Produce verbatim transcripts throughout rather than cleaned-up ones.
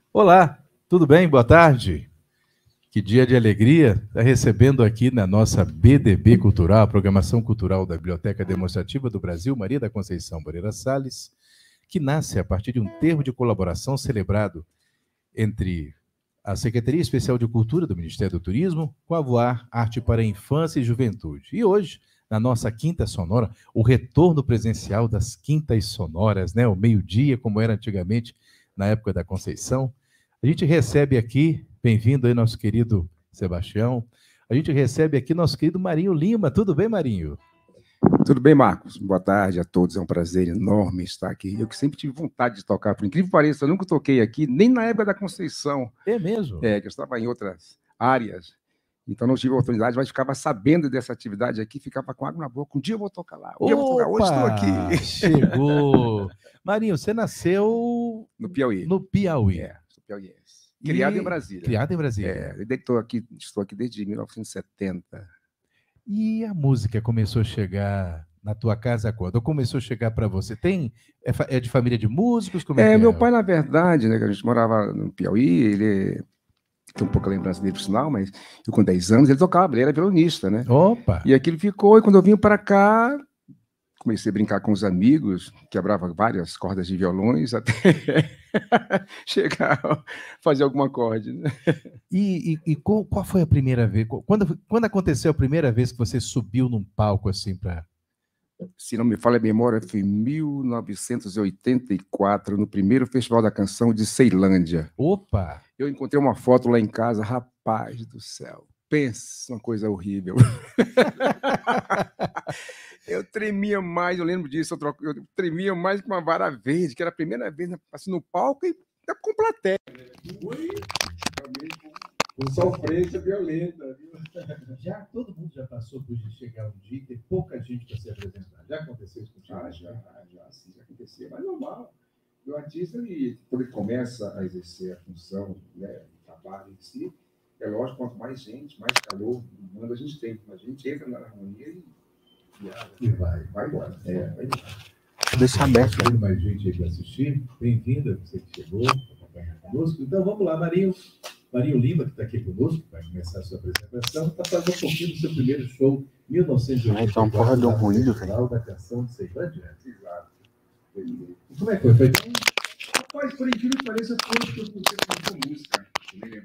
Olá, tudo bem? Boa tarde. Que dia de alegria estar recebendo aqui na nossa B D B Cultural, a Programação Cultural da Biblioteca Demonstrativa do Brasil, Maria da Conceição Moreira Salles, que nasce a partir de um termo de colaboração celebrado entre a Secretaria Especial de Cultura do Ministério do Turismo com a Voar Arte para a Infância e Juventude. E hoje, na nossa Quinta Sonora, o retorno presencial das Quintas Sonoras, né? O meio-dia, como era antigamente, na época da Conceição. A gente recebe aqui, bem-vindo aí, nosso querido Sebastião. A gente recebe aqui nosso querido Marinho Lima. Tudo bem, Marinho? Tudo bem, Marcos? Boa tarde a todos. É um prazer enorme estar aqui. Eu que sempre tive vontade de tocar, por incrível que pareça, eu nunca toquei aqui, nem na época da Conceição. É mesmo? É, que eu estava em outras áreas, então não tive oportunidade, mas ficava sabendo dessa atividade aqui, ficava com água na boca. Um dia eu vou tocar lá, um dia eu vou tocar, hoje estou aqui. Chegou! Marinho, você nasceu no Piauí. No Piauí. É, sou piauiense. Criado E... em Brasília. Criado em Brasília. É, estou aqui, estou aqui desde mil novecentos e setenta. E a música começou a chegar na tua casa quando? Ou começou a chegar para você? Tem, é, é de família de músicos? Como é, é que meu é? pai, na verdade, né, que a gente morava no Piauí, ele tem um pouco a lembrança dele, por sinal, mas eu com dez anos ele tocava, ele era violonista, né? Opa! E aquilo ficou, e quando eu vim para cá, comecei a brincar com os amigos, quebrava várias cordas de violões até chegar a fazer algum acorde. Né? E, e, e qual, qual foi a primeira vez? Quando, quando aconteceu a primeira vez que você subiu num palco assim para... Se não me falha a memória, foi em mil novecentos e oitenta e quatro, no primeiro Festival da Canção de Ceilândia. Opa! Eu encontrei uma foto lá em casa, rapaz do céu. Pensa, uma coisa horrível. Eu tremia mais, eu lembro disso, eu, troco, eu tremia mais que uma vara verde, que era a primeira vez assim, no palco e com plateia. Foi realmente com sofrência violenta. Já, todo mundo já passou por chegar um dia e ter pouca gente para se apresentar. Já aconteceu isso contigo? Ah, já, já, sim, já aconteceu. Mas normal. O artista, ele, quando ele começa a exercer a função, né, o trabalho em si, é lógico, quanto mais gente, mais calor humano a gente tem. A gente entra na harmonia e, e, e vai. Vai embora. É, vai embora. Deixa aberto. Tem mais gente aí para assistir. Bem-vinda, você que chegou, acompanhar conosco. Então vamos lá, Marinho. Marinho Lima, que está aqui conosco, vai começar a sua apresentação, está fazendo um pouquinho do seu primeiro show, mil novecentos e oitenta e quatro, ah, então, porra, deu ruído, velho. Da Canção de Ceilândia. Exato. E como é que foi? Foi tão... Rapaz, por incrível que pareça, foi que eu comecei com música. Eu nem lembro.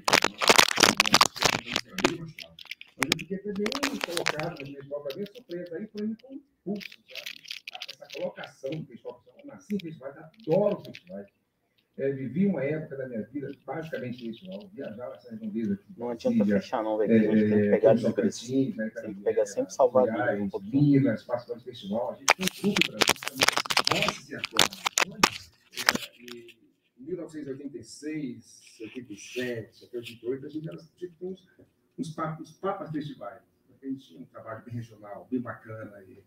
Mas eu fiquei também colocado na minha escola, bem surpresa. Aí foi com pulso, sabe? Essa colocação do festival. Eu nasci em festivais, adoro festivais. É, vivi uma época da minha vida basicamente festival, viajava essa redondeza aqui. Não adianta fechar não, velho. É, tem que pegar de preço. Né, tem que pegar sempre Salvador um pouquinho. Minas, participando de festival, a gente tem tudo para isso, e atuações. Em mil novecentos e oitenta e seis, oitenta e sete, oitenta e oito, a gente era tipo uns, uns, papas, uns papas festivais. A gente tinha um trabalho bem regional, bem bacana. E,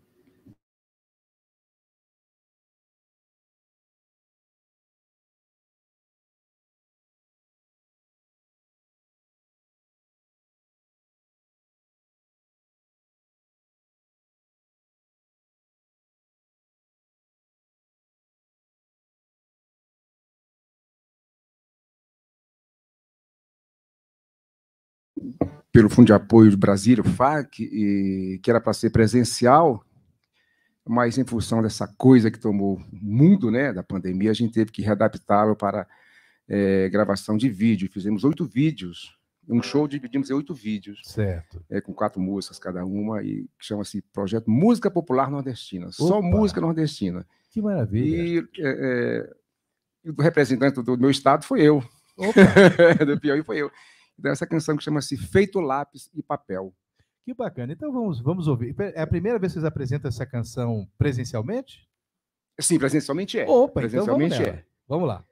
pelo Fundo de Apoio de Brasília, o F A C, e, que era para ser presencial, mas em função dessa coisa que tomou o mundo, né, da pandemia, a gente teve que readaptá-lo para é, gravação de vídeo. Fizemos oito vídeos, um show dividimos em oito vídeos, certo. É, com quatro músicas cada uma, e chama-se Projeto Música Popular Nordestina, Opa. Só música nordestina. Que maravilha. E é, é, o representante do meu estado foi eu, do Piauí foi eu. Dessa canção que chama-se Feito Lápis e Papel. Que bacana. Então vamos, vamos ouvir. É a primeira vez que vocês apresentam essa canção presencialmente? Sim, presencialmente é. Opa, presencialmente então vamos é. Vamos lá.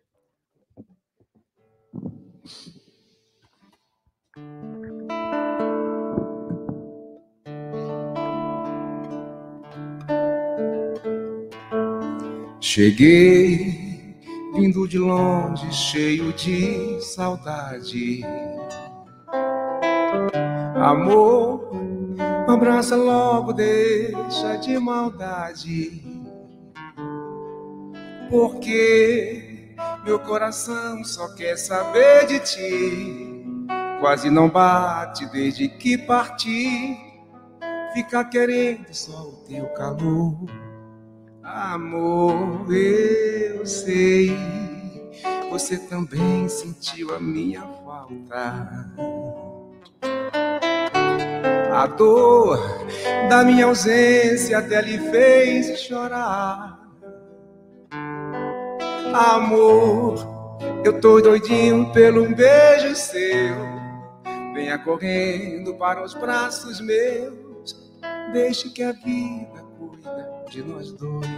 Cheguei, vindo de longe, cheio de saudade. Amor, abraça logo, deixa de maldade. Porque meu coração só quer saber de ti. Quase não bate desde que parti. Fica querendo só o teu calor. Amor, eu sei, você também sentiu a minha falta. A dor da minha ausência até lhe fez chorar. Amor, eu tô doidinho pelo um beijo seu. Venha correndo para os braços meus. Deixe que a vida cuida de nós dois.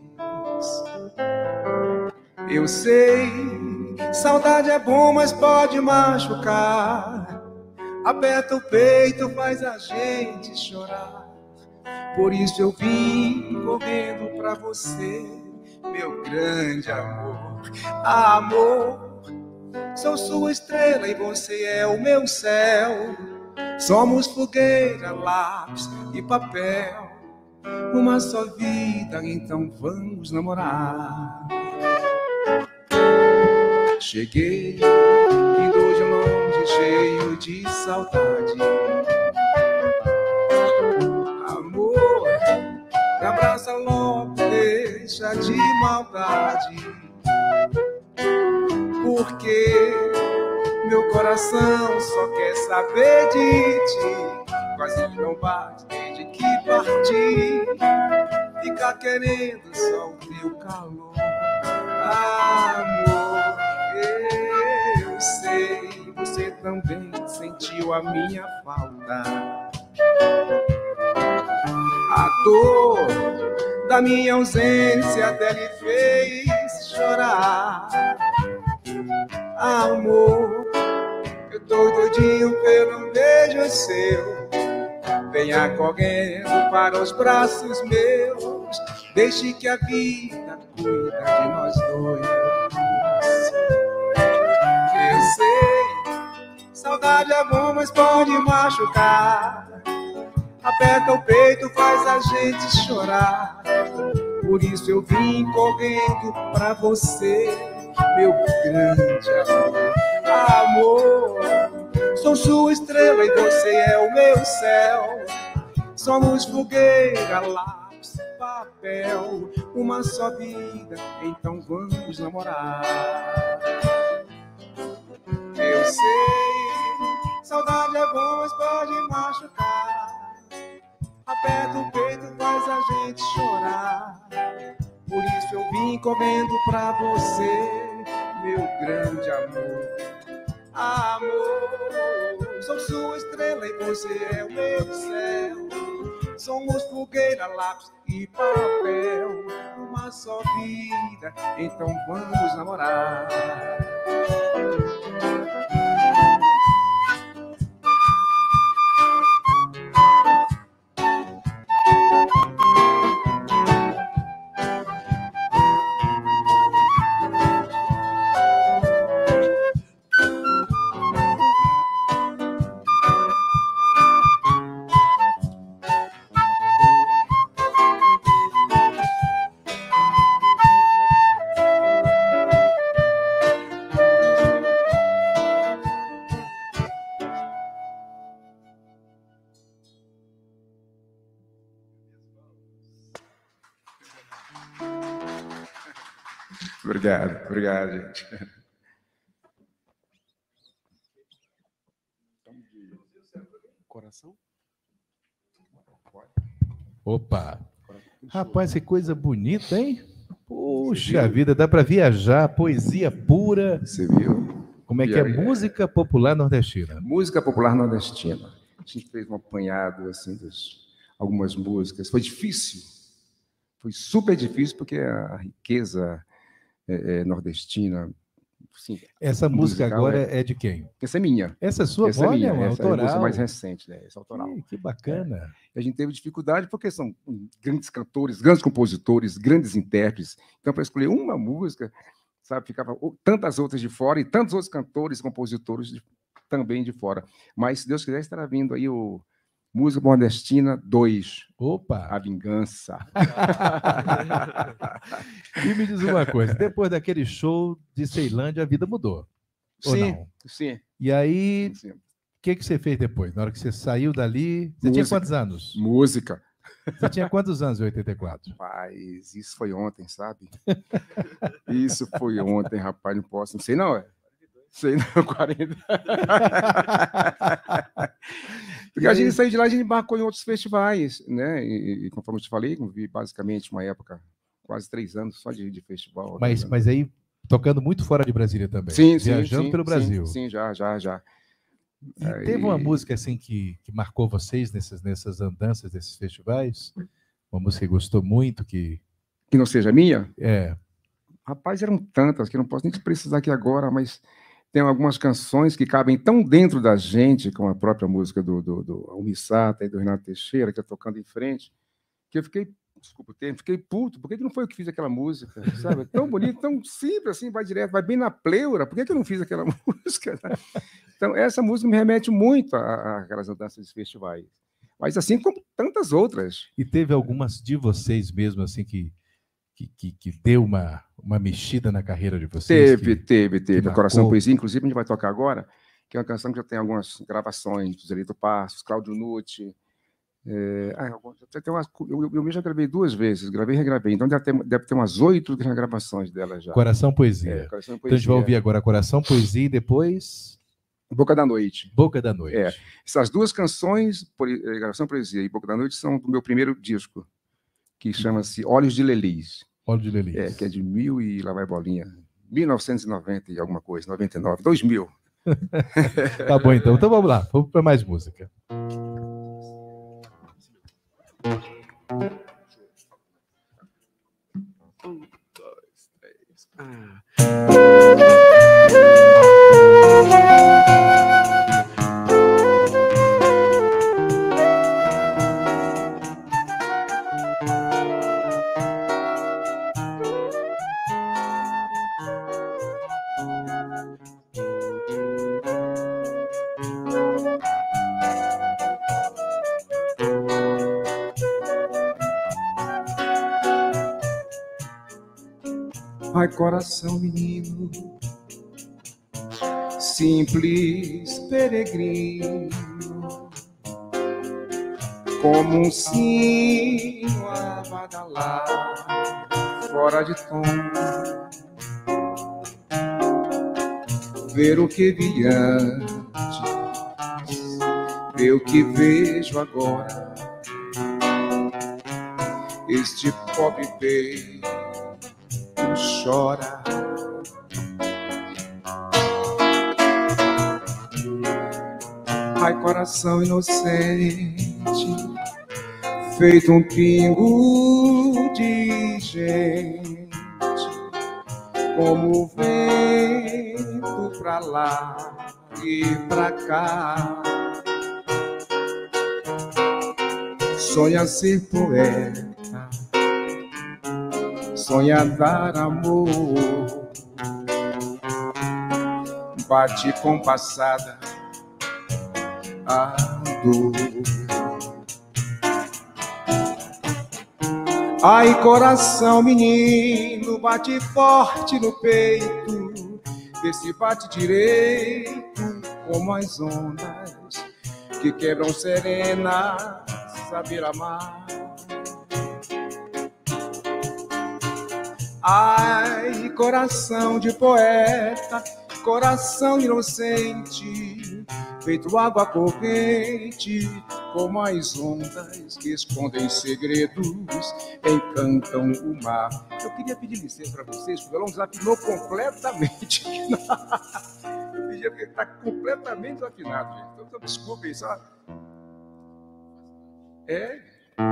Eu sei, saudade é bom, mas pode machucar. Aperta o peito, faz a gente chorar. Por isso eu vim correndo pra você, meu grande amor. Amor, sou sua estrela e você é o meu céu. Somos fogueira, lápis e papel. Uma só vida, então vamos namorar. Cheguei, indo de longe, cheio de saudade. Amor, me abraça logo, deixa de maldade. Porque meu coração só quer saber de ti. Quase não bate desde que parti. Fica querendo só o teu calor. Amor, eu sei, você também sentiu a minha falta. A dor da minha ausência até lhe fez chorar. Amor, eu tô doidinho pelo beijo seu. Venha correndo para os braços meus. Deixe que a vida cuida de nós dois. Eu sei, saudade é bom, mas pode machucar. Aperta o peito, faz a gente chorar. Por isso eu vim correndo pra você, meu grande amor. Amor, sou sua estrela e você é o meu céu. Somos fogueira, lápis, papel. Uma só vida, então vamos namorar. Eu sei, saudade é bom, mas pode machucar. Aperta o peito, faz a gente chorar. Por isso eu vim correndo pra você, meu grande amor. Amor, sou sua estrela e você é o meu céu. Somos fogueira, lápis e papel. Uma só vida, então vamos namorar. Obrigado, obrigado, gente. Coração? Opa! Rapaz, que coisa bonita, hein? Puxa vida, dá para viajar, poesia pura. Você viu? Como é que é? Música popular nordestina. Música popular nordestina. A gente fez um apanhado assim das algumas músicas. Foi difícil. Foi super difícil porque a riqueza é, é, nordestina. Sim, essa música agora é... é de quem? Essa é minha. Essa é sua? Essa Olha, é minha. Essa autoral. É a música mais recente, né? Essa autoral. Ih, que bacana. É. A gente teve dificuldade porque são grandes cantores, grandes compositores, grandes intérpretes. Então, para escolher uma música, sabe, ficava tantas outras de fora e tantos outros cantores e compositores de, também de fora. Mas, se Deus quiser, estará vindo aí o, Música Nordestina dois. Opa! A Vingança. E me diz uma coisa, depois daquele show de Ceilândia, a vida mudou, ou Sim, não? sim. E aí, sim. o que, que você fez depois? Na hora que você saiu dali, você Música. tinha quantos anos? Música. Você tinha quantos anos em oitenta e quatro? Rapaz, isso foi ontem, sabe? Isso foi ontem, rapaz, não posso, não sei não, é? Sei não, quarenta. Porque a gente saiu de lá, a gente embarcou em outros festivais, né? E, e conforme eu te falei, vi basicamente uma época, quase três anos só de, de festival. Mas, mas aí, tocando muito fora de Brasília também. Sim, viajando sim, pelo sim, Brasil. Sim, sim, já, já, já. E aí... teve uma música assim que, que marcou vocês nessas, nessas andanças desses festivais? Uma música que gostou muito, que... Que não seja minha? É. Rapaz, eram tantas que eu não posso nem te precisar aqui agora, mas tem algumas canções que cabem tão dentro da gente, como a própria música do, do, do Almir Sater e do Renato Teixeira, que é Tocando em Frente, que eu fiquei, desculpa o termo, fiquei puto, por que, que não foi eu que fiz aquela música? Sabe? Tão bonito, tão simples assim, vai direto, vai bem na pleura, por que, que eu não fiz aquela música? Então, essa música me remete muito àquelas andanças de festivais. Mas assim como tantas outras. E teve algumas de vocês mesmo, assim, que, que, que, que deu uma, uma mexida na carreira de vocês? Teve, que, teve, teve. A Coração Poesia, inclusive, a gente vai tocar agora, que é uma canção que já tem algumas gravações, do Zelito Passos, Cláudio Nucci. É, ah, tem umas, eu, eu, eu já gravei duas vezes, gravei e regravei, então deve ter, deve ter umas oito regravações dela já. Coração Poesia. É, Coração Poesia. Então a gente vai ouvir agora Coração Poesia e depois... Boca da Noite. Boca da Noite. É. Essas duas canções, Coração Poesia e Boca da Noite, são do meu primeiro disco, que chama-se Olhos de Lelis. Olhos de Lelis. É, que é de mil e lá vai bolinha. mil novecentos e noventa e alguma coisa, noventa e nove, dois mil. Tá bom, então. Então vamos lá, vamos para mais música. Um, dois, três. Ah. Ai, coração menino, simples peregrino, como um sino a badalar, fora de tom, ver o que vi antes, ver o que vejo agora, este pobre peito chora. Ai, coração inocente, feito um pingo de gente, como o vento pra lá e pra cá. Sonha ser poeta, sonha dar amor, bate compassada a dor. Ai, coração menino, bate forte no peito, vê se bate direito como as ondas que quebram serenas à beira-mar. Ai, coração de poeta, coração inocente, feito água corrente, como as ondas que escondem segredos, encantam o mar. Eu queria pedir licença para vocês, porque o violão desafinou completamente. Eu pedi porque ele está completamente desafinado, gente. Então, desculpem, só. É.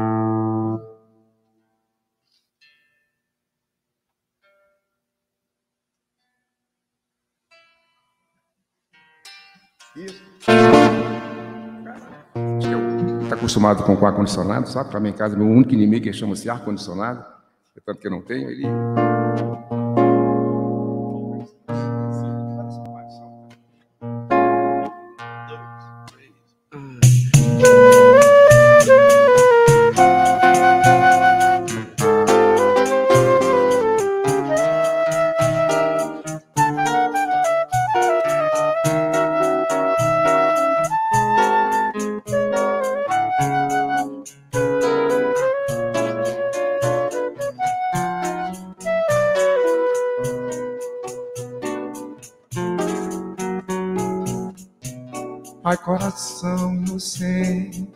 Isso. Está acostumado com o ar-condicionado, sabe? Para minha casa, meu único inimigo chama-se ar-condicionado. Tanto que eu não tenho, ele. Ai, coração inocente,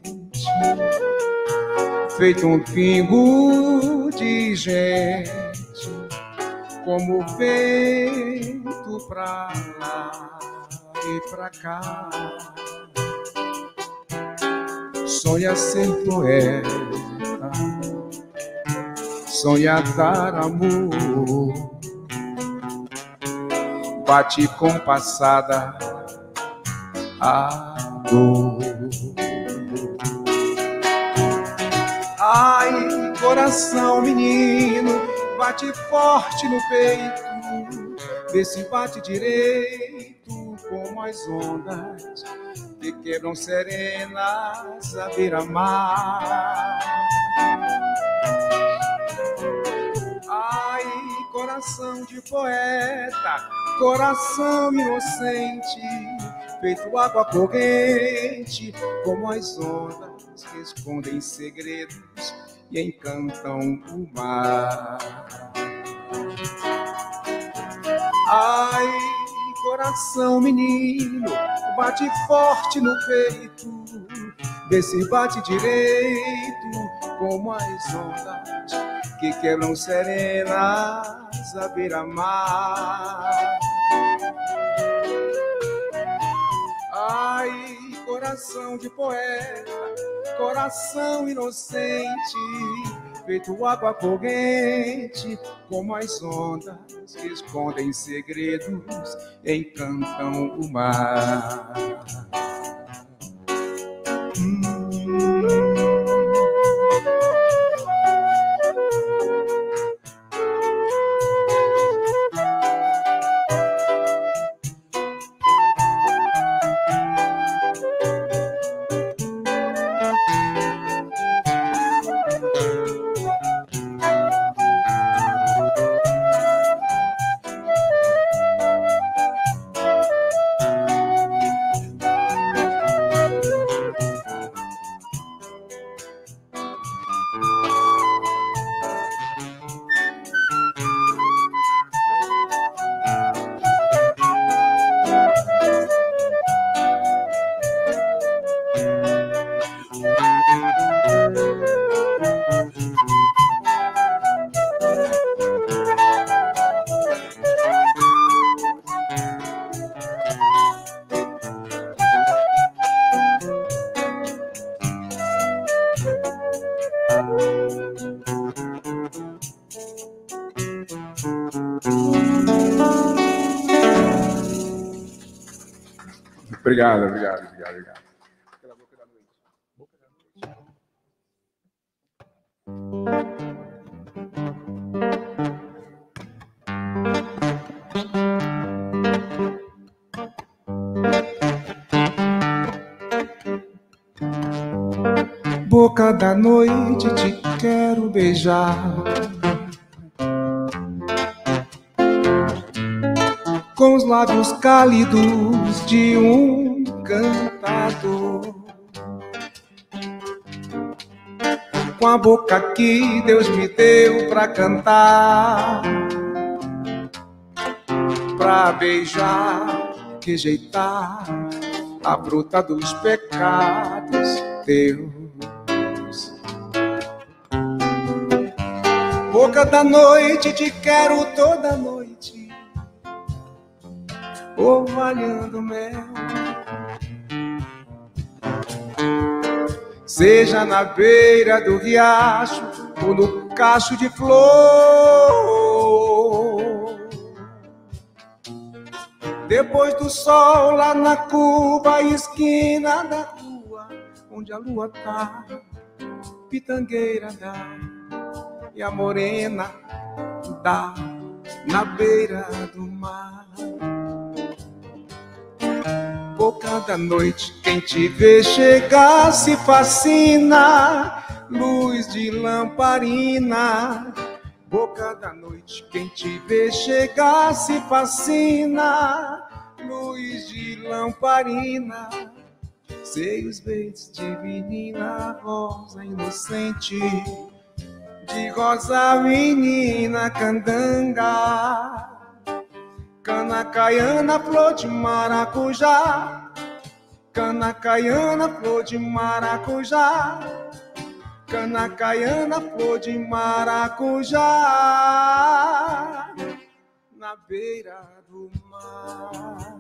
feito um pingo de gente, como o vento pra lá e pra cá. Sonha ser poeta, sonha dar amor, bate compassada a dor. Ai, coração menino, bate forte no peito, vê se bate direito como as ondas que quebram serenas à beira-mar. Ai, coração de poeta, coração inocente, feito água corrente, como as ondas que escondem segredos e encantam o mar. Ai, coração menino, bate forte no peito, vê se bate direito, como as ondas que quebram serenas à beira-mar. Ai, coração de poeta, coração inocente, feito água corrente, como as ondas que escondem segredos e encantam o mar. Hum. Obrigado, obrigado, obrigado, obrigado. Boca da noite, te quero beijar, com os lábios cálidos de um cantador, com a boca que Deus me deu pra cantar, pra beijar, rejeitar a fruta dos pecados teus. Boca da noite, te quero toda noite, orvalhando mel, seja na beira do riacho ou no cacho de flor. Depois do sol, lá na curva, esquina da rua, onde a lua tá, pitangueira dá, e a morena dá na beira do mar. Boca da noite, quem te vê chegar se fascina, luz de lamparina. Boca da noite, quem te vê chegar se fascina, luz de lamparina. Seios verdes de menina, rosa inocente, de rosa menina candanga, cana caiana, flor de maracujá, cana caiana, flor de maracujá, cana caiana, flor de maracujá, na beira do mar.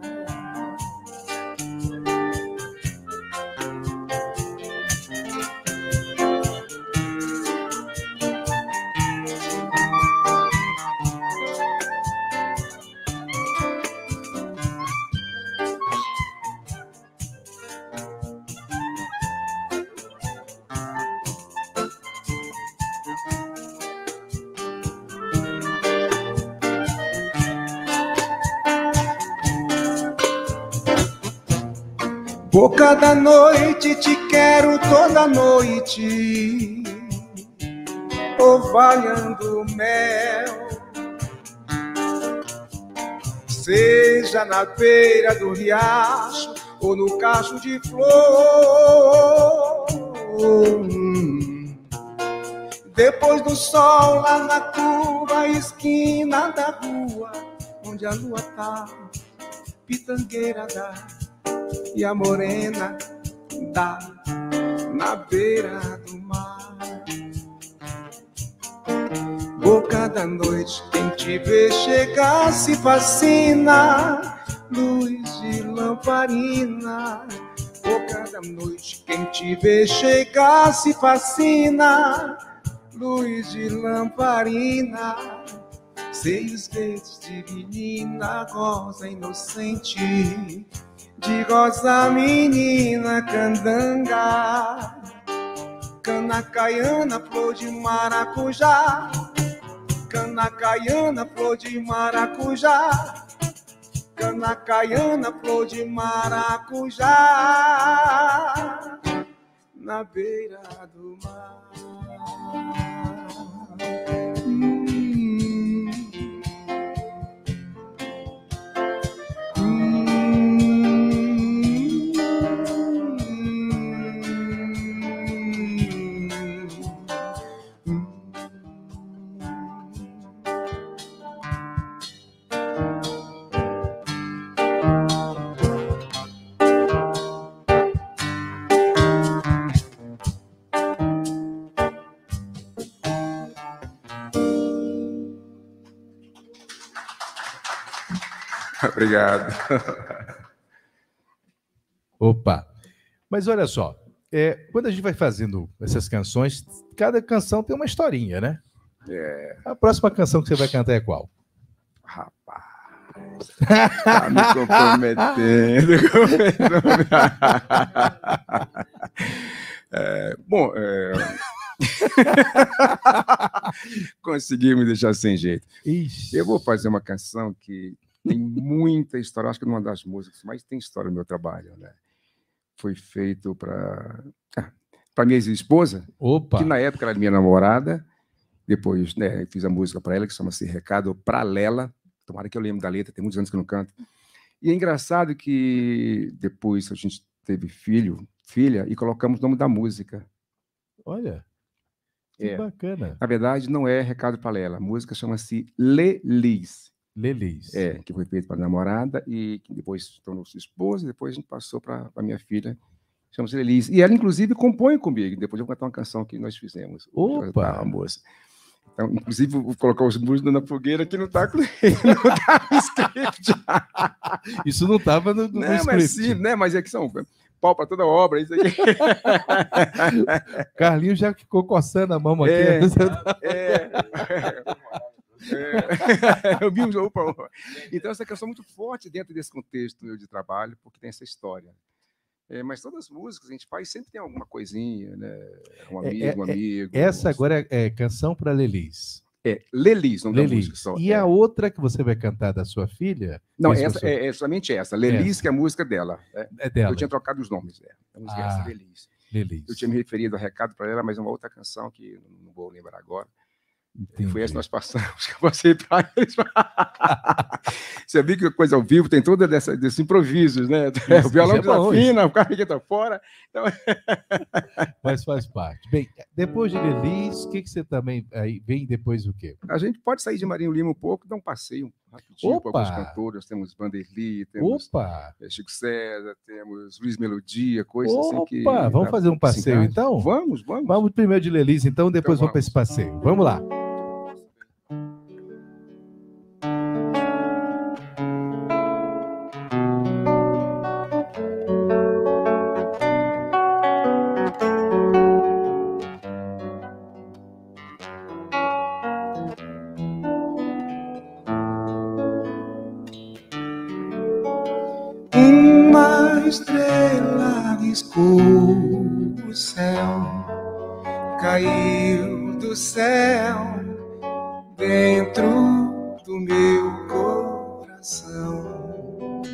Boca da noite, te quero toda noite, orvalhando mel, seja na beira do riacho ou no cacho de flor. Depois do sol lá na curva, esquina da rua, onde a lua tá, pitangueira dá, e a morena dá na beira do mar. Boca da noite, quem te vê chegar se fascina, luz de lamparina. Boca da noite, quem te vê chegar se fascina, luz de lamparina. Seios verdes de menina, rosa inocente, de rosa menina candanga, cana caiana, flor de maracujá, cana caiana, flor de maracujá, cana caiana, flor de maracujá, na beira do mar. Obrigado. Opa! Mas olha só, é, quando a gente vai fazendo essas canções, cada canção tem uma historinha, né? É. A próxima canção que você vai cantar é qual? Rapaz, tá me comprometendo. é, bom, é... consegui me deixar sem jeito. Ixi. Eu vou fazer uma canção que tem muita história, acho que é uma das músicas que mais tem história no meu trabalho, né? Foi feito para para minha ex-esposa, que na época era minha namorada. Depois, né, fiz a música para ela, que chama-se Recado Pra Lela. Tomara que eu lembre da letra, tem muitos anos que eu não canto. E é engraçado que depois a gente teve filho, filha, e colocamos o nome da música. Olha, que é. bacana. Na verdade, não é Recado Pra Lela, a música chama-se Lelis. Lelis. É, que foi feito para a namorada e que depois tornou-se esposa, e depois a gente passou para a minha filha, chama-se Lelis. E ela, inclusive, compõe comigo. Depois eu vou cantar uma canção que nós fizemos. Opa! A moça. Então, inclusive, vou colocar os músicos na fogueira que não está no script. Isso não estava no, no, não, no script. Mas sim, né? Mas é que são pau para toda obra, isso aqui. Carlinhos já ficou coçando a mão aqui. É, é. É, eu vi um opa, opa. Então, essa canção é muito forte dentro desse contexto meu de trabalho, porque tem essa história. É, mas todas as músicas a gente faz sempre tem alguma coisinha, né? Um amigo, é, um amigo. Essa agora é, é canção para Lelis. É, Lelis, não dá música só. E é. a outra que você vai cantar da sua filha? Não, essa sua... é, é somente essa. Lelis, essa. Que é a música dela. É, é dela. Eu tinha trocado os nomes. É. A música ah, é essa, Lelis. Lelis. Eu tinha me referido a recado para ela, mas uma outra canção que não vou lembrar agora. Entendi. Foi essa que nós passamos, que eu passei para eles. Você viu que coisa ao vivo tem toda dessa, desses improvisos, né? Isso, o violão desafina, o cara que está fora. Então... Mas faz parte. Bem, depois de Lelis, o que, que você também... Aí vem depois o quê? A gente pode sair de Marinho Lima um pouco, dar um passeio rapidinho, Opa! com alguns cantores. Temos Vanderly, temos Opa! eh, Chico César, temos Luiz Melodia, coisas Opa! assim que... Vamos dá fazer um pra se passeio, encaixar. então? Vamos, vamos. Vamos primeiro de Lelis, então, depois Então vamos para esse passeio. Vamos lá. Uma estrela riscou o céu, caiu do céu dentro do meu coração,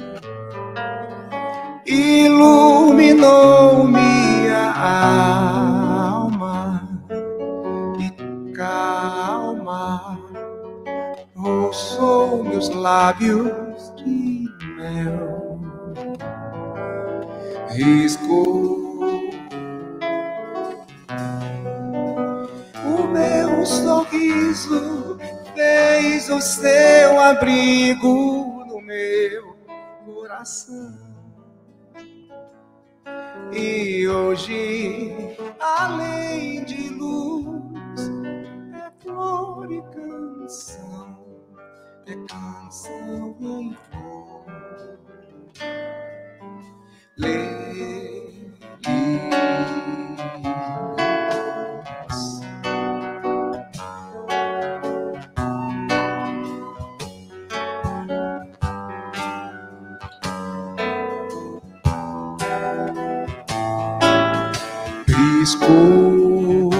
iluminou minha alma e calma roçou meus lábios de mel. Riscou o meu sorriso, fez o seu abrigo no meu coração. E hoje, além de luz, é flor e canção, é canção em flor. Lelis. Riscou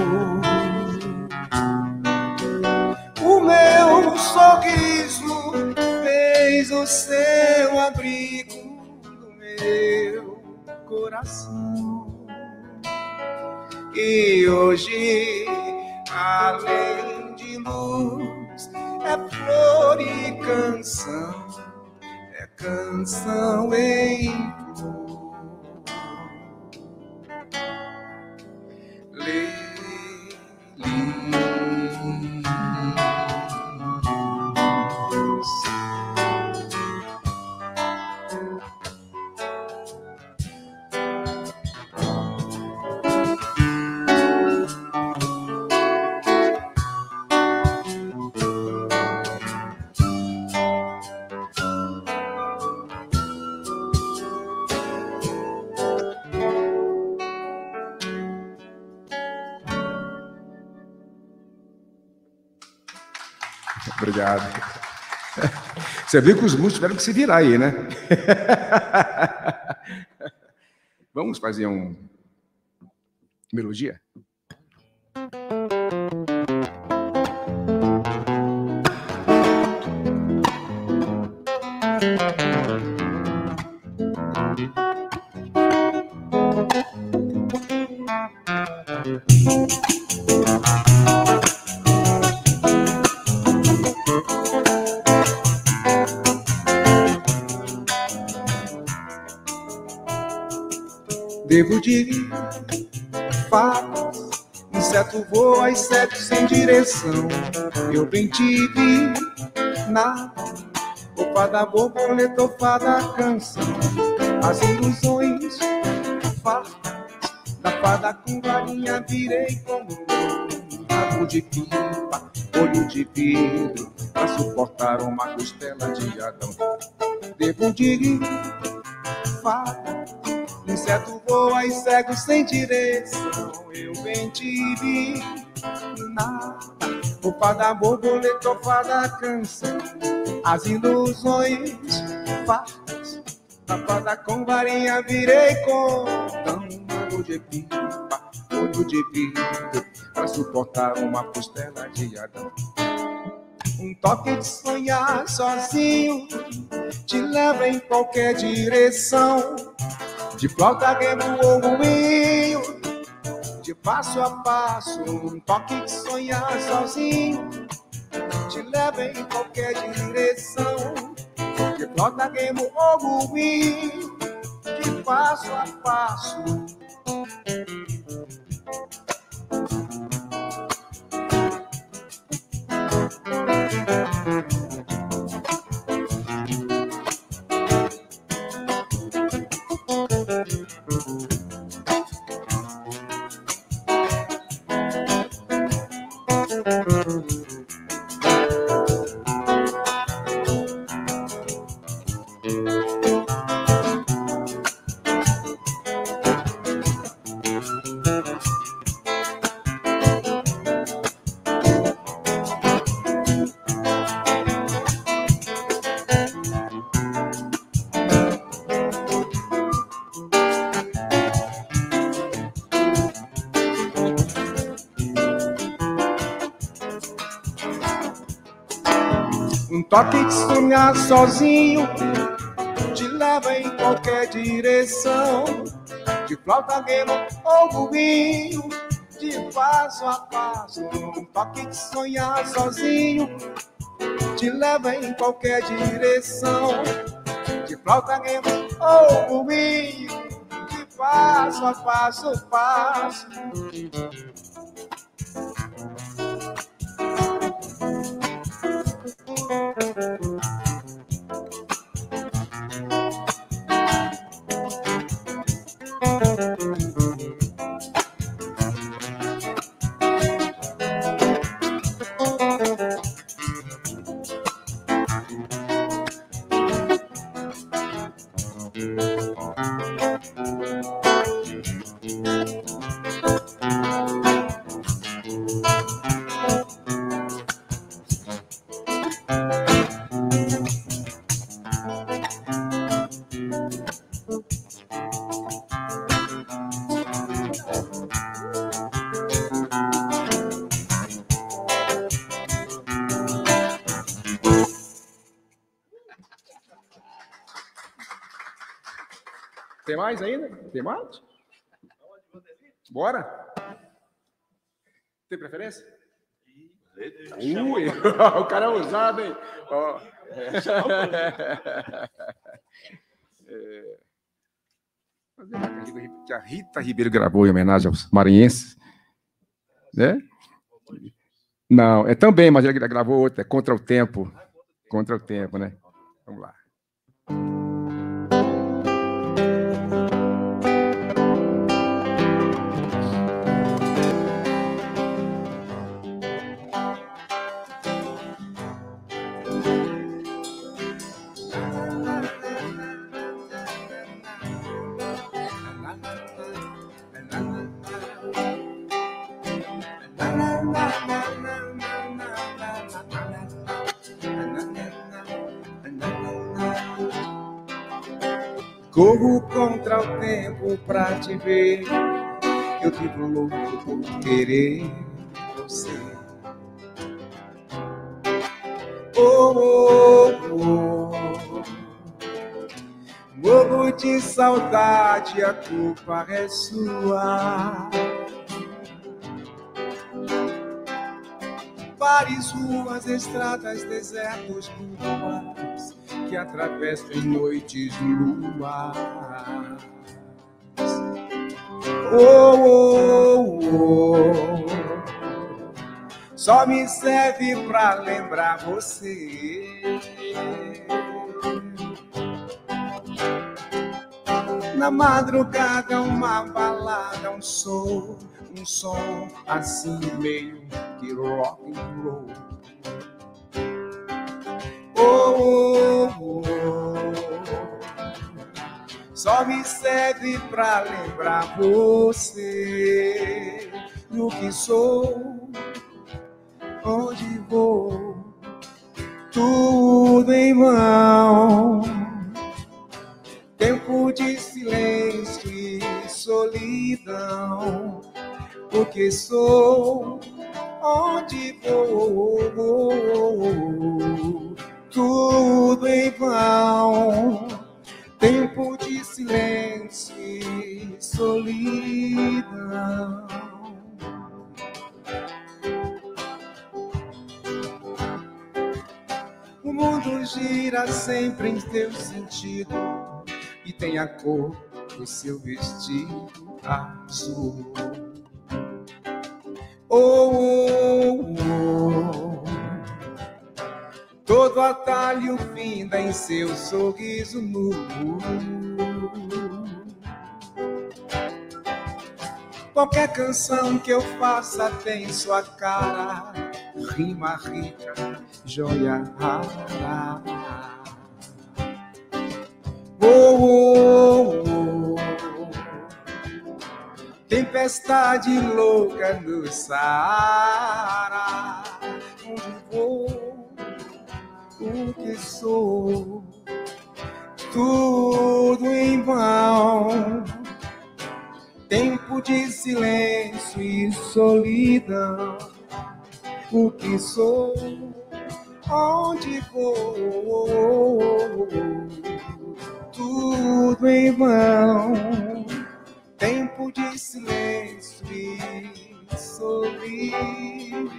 o meu sorriso, fez o seu abrigo no meu coração. E hoje, além de luz, é flor e canção, é canção em flor. Obrigado. Você viu que os músicos tiveram que se virar aí, né? Vamos fazer um melodia? Devo de fatos, inseto voa, inseto sem direção. Eu bem tive nada, o fada borboleta, o fada canção. As ilusões fartas da fada com varinha virei como um rabo de pipa, olho de vidro, pra suportar uma costela de Adão. Devo de fatos, inseto voa e cego sem direção. Eu bem tive nada, o fada borboleta, o fada canção. As ilusões fartas da fada com varinha virei cordão. Olho de pipa, olho de vidro, pra suportar uma costela de Adão. Um toque de sonhar sozinho te leva em qualquer direção. De flauta, remo ou moinho, de passo a passo, um toque de sonhar sozinho te leva em qualquer direção. De flauta, remo ou moinho, de passo a passo. Um toque de sonhar sozinho te leva em qualquer direção. De flauta, guema ou burrinho, de passo a passo. Um toque de sonhar sozinho te leva em qualquer direção. De flauta, guema ou burrinho, de passo a passo, passo. Tem mais ainda? Tem mais? Bora? Tem preferência? Ui, o cara é ousado, hein? Ó. É. Que a Rita Ribeiro gravou em homenagem aos maranhenses, né? Não, é também, mas ele gravou outra, é Contra o Tempo. Contra o Tempo, né? Vamos lá. Corro contra o tempo pra te ver. Eu vivo louco por querer você. Oh, oh, oh. Morro de saudade, a culpa é sua. Bares, ruas, estradas, desertos, ruas que atravesso em noites luas. Oh, oh, oh. Só me serve pra lembrar você. Na madrugada uma balada, um som, um som assim meio que rock and roll. Oh, oh, oh. Só me serve pra lembrar você do que sou, onde vou, tudo em vão. Tempo de silêncio e solidão, porque sou, onde vou, tudo em vão. Tempo de silêncio e solidão. O mundo gira sempre em teu sentido e tem a cor do seu vestido azul. Oh, oh, oh. Todo atalho finda em seu sorriso nu. Qualquer canção que eu faça tem sua cara, rima rica, joia rara. Oh, oh, oh. Tempestade louca no Saara, onde vou, o que sou, tudo em vão. Tempo de silêncio e solidão, o que sou, onde vou, tudo em vão. Tempo de silêncio e solidão.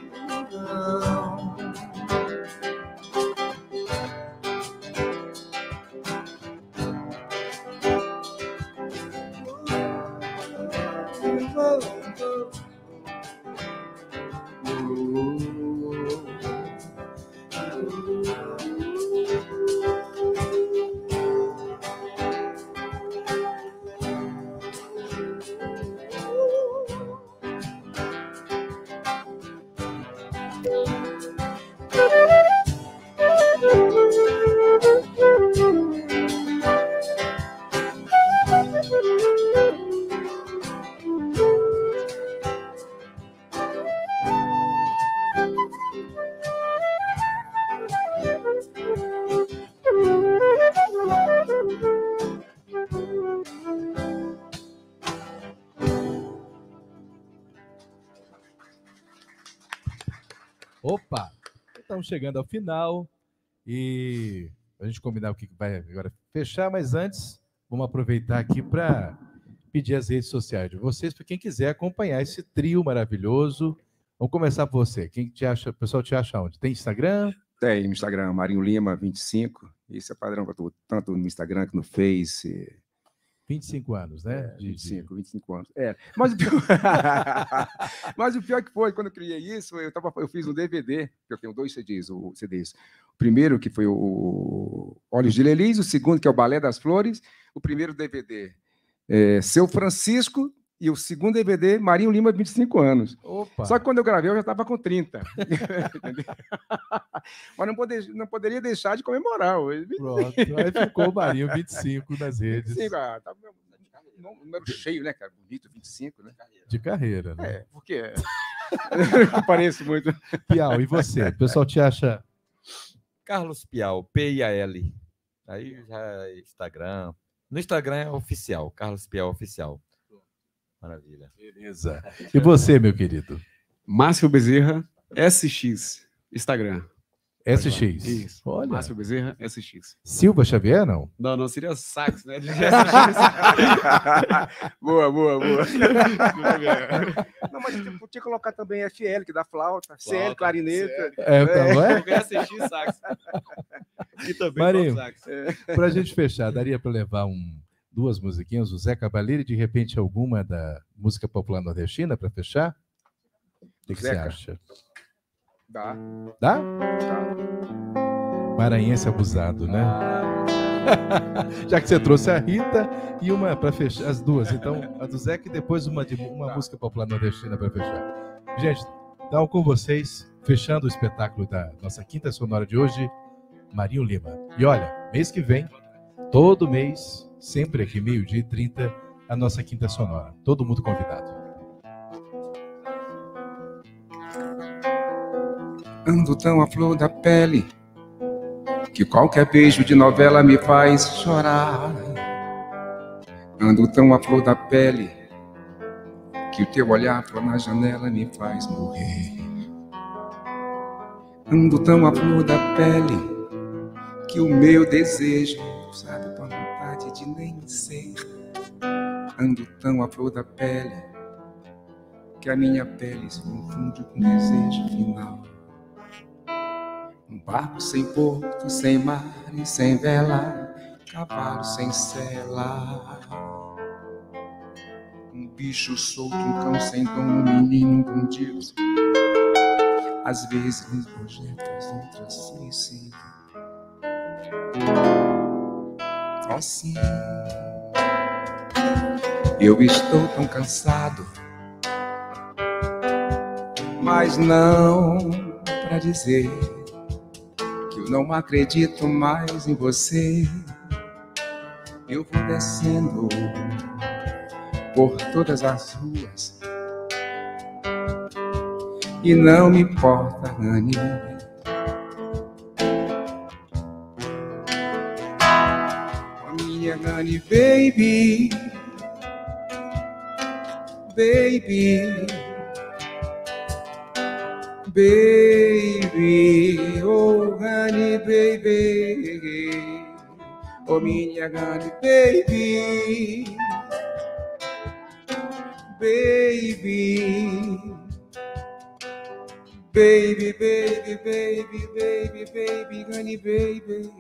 Opa! Estamos chegando ao final e a gente combinar o que vai agora fechar, mas antes vamos aproveitar aqui para pedir as redes sociais de vocês, para quem quiser acompanhar esse trio maravilhoso. Vamos começar por você. Quem te acha, o pessoal te acha onde? Tem Instagram? Tem no Instagram, Marinho Lima vinte e cinco. Isso é padrão para tudo, tanto no Instagram que no Face. vinte e cinco anos, né? É, de, vinte e cinco, de... vinte e cinco anos. É. Mas, o pior... Mas o pior que foi, quando eu criei isso, eu, tava... eu fiz um D V D, que eu tenho dois C Ds, o C Ds. O primeiro, que foi o Olhos de Lelis, o segundo, que é o Balé das Flores, o primeiro D V D, é Seu Francisco, e o segundo D V D, Marinho Lima, vinte e cinco anos. Opa. Só que quando eu gravei, eu já estava com trinta. Mas não, poder, não poderia deixar de comemorar hoje. Pronto, aí ficou o Marinho vinte e cinco nas redes. vinte e cinco, ah, tá, número cheio, né, cara? Bonito, vinte e cinco, né? De carreira, né? É, porque parece muito. Piau, e você? O pessoal te acha... Carlos Piau, P I A L. Aí já é Instagram. No Instagram é oficial, Carlos Piau Oficial. Maravilha. Beleza. E você, meu querido? Márcio Bezerra, S X, Instagram. S X. Isso. Olha. Márcio Bezerra, S X. Silva Xavier, não? Não, não, seria sax, né? Boa, boa, boa. Não, mas tinha que colocar também F L, que dá flauta, C L, clarineta. É, tá, não é? S X, sax. E também Marinho, sax. para a gente fechar, daria para levar um, duas musiquinhas, o Zé Cavaleiro e de repente alguma da música popular nordestina para fechar? O que, que você acha? Dá. Dá? Dá. Maranhense abusado, né? Já que você trouxe a Rita e uma para fechar, as duas. Então, a do Zeca e depois uma, de, uma música popular nordestina para fechar. Gente, então com vocês, fechando o espetáculo da nossa Quinta Sonora de hoje, Marinho Lima. E olha, mês que vem, todo mês, sempre aqui, meio-dia e trinta, a nossa Quinta Sonora. Todo mundo convidado. Ando tão à flor da pele que qualquer beijo de novela me faz chorar. Ando tão à flor da pele que o teu olhar flor na janela me faz morrer. Ando tão à flor da pele que o meu desejo sabe com vontade de nem ser. Ando tão à flor da pele que a minha pele se confunde com o desejo final. Um barco sem porto, sem mar e sem vela, cavalo sem sela. Um bicho solto, um cão sem dono, um menino com Deus. Às vezes nos projetos entre suicídio. Assim, eu estou tão cansado, mas não pra dizer que eu não acredito mais em você. Eu vou descendo por todas as ruas e não me importa, Honey. A minha Honey, baby, baby, baby, oh Honey, baby, oh minha Honey, baby, baby, baby, baby, baby, baby, baby, Honey, baby.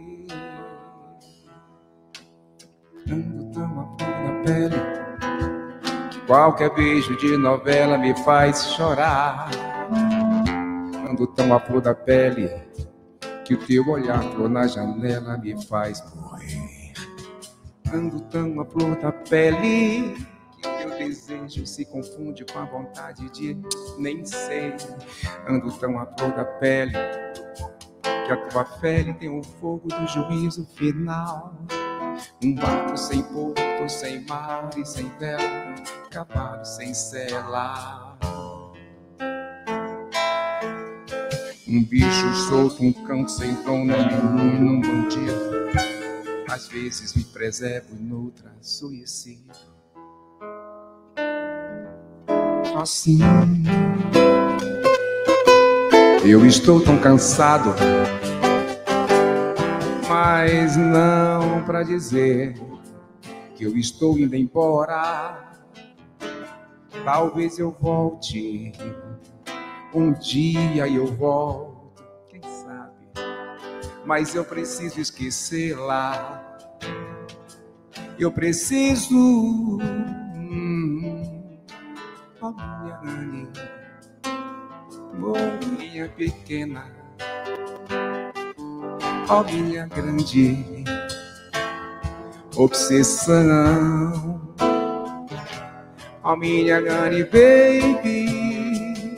Ando tão a flor da pele que qualquer beijo de novela me faz chorar. Ando tão a flor da pele que o teu olhar flor na janela me faz morrer. Ando tão a flor da pele que o teu desejo se confunde com a vontade de nem sei. Ando tão a flor da pele que a tua pele tem o fogo do juízo final. Um barco sem porto, sem mar e sem vela, cavalo sem sela. Um bicho solto, um cão sem dono, um menino, um bandido. Às vezes me preservo e noutra suicido. Assim, eu estou tão cansado, mas não pra dizer que eu estou indo embora. Talvez eu volte, um dia eu volto, quem sabe? Mas eu preciso esquecê-la. Eu preciso, hum, oh minha Honey, oh minha pequena, oh minha grande obsessão, oh minha Honey, baby,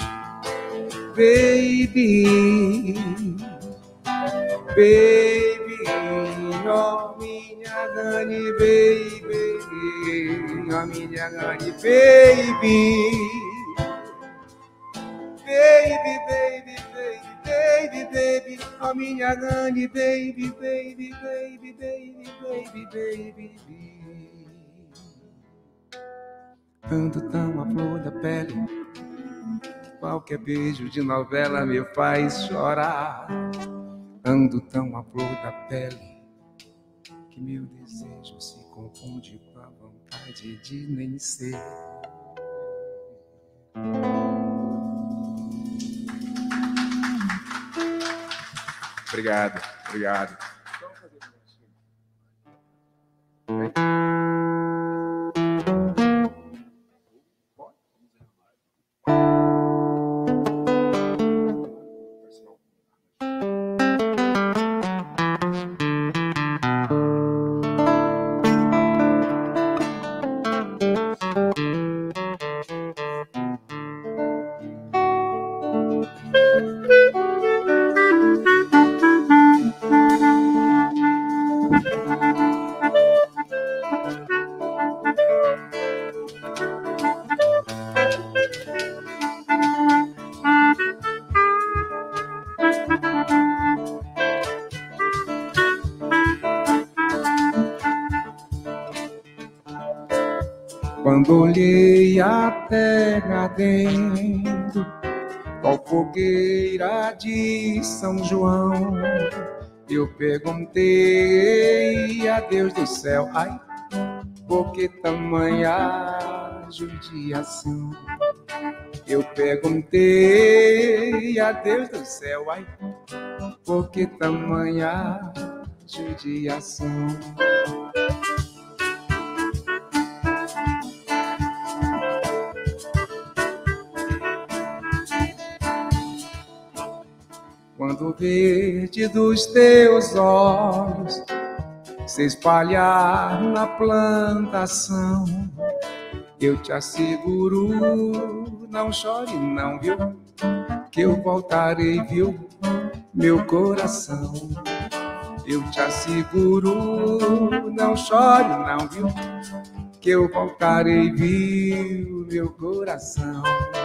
baby, baby, oh minha Honey, baby, oh minha Honey, baby, baby, baby, baby, baby, oh minha Honey, baby, baby, baby, baby, baby, baby. Ando tão a flor da pele, qualquer beijo de novela me faz chorar. Ando tão a flor da pele que meu desejo se confunde com a vontade de nem ser. Obrigado, obrigado. Quando olhei a terra dentro, qual fogueira de São João, eu perguntei a Deus do céu, ai, por que tamanha judiação? Eu perguntei a Deus do céu, ai, por que tamanha judiação? Quando o verde dos teus olhos se espalhar na plantação, eu te asseguro, não chore não, viu? que eu voltarei, viu, meu coração. Eu te asseguro, não chore não, viu, que eu voltarei, viu, meu coração.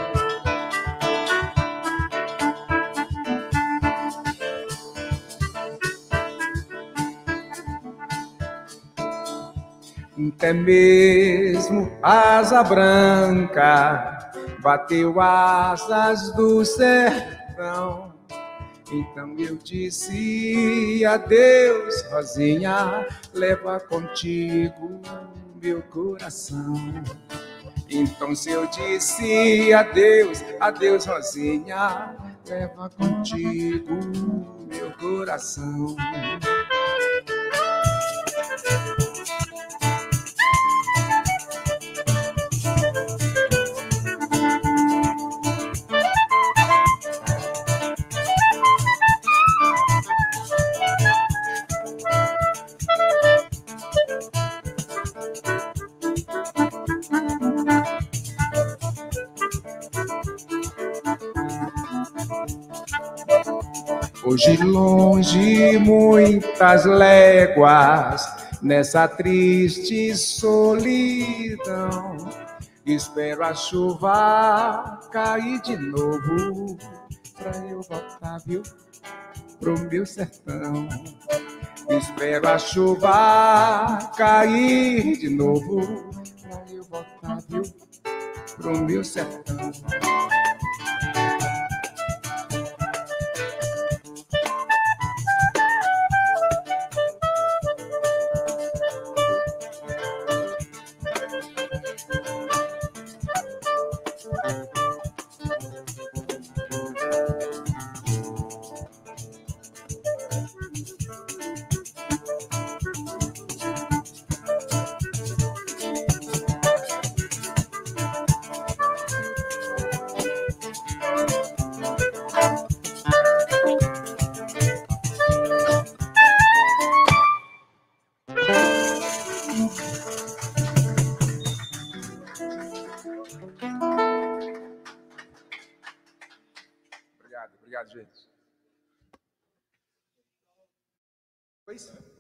Até mesmo asa branca bateu asas do sertão. Então eu disse adeus, Rosinha, leva contigo meu coração. Então se eu disse adeus, adeus, Rosinha, leva contigo meu coração. Hoje longe muitas léguas, nessa triste solidão, espero a chuva cair de novo, pra eu voltar, viu, pro meu sertão. Espero a chuva cair de novo, pra eu voltar, viu, pro meu sertão. Obrigado, obrigado, gente. Pois?